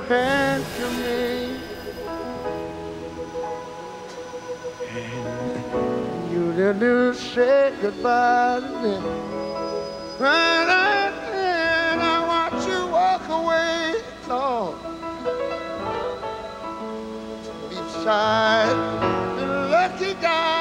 hand to me, and you didn't say goodbye to me. And I watch you walk away, Lord, beside the lucky guy.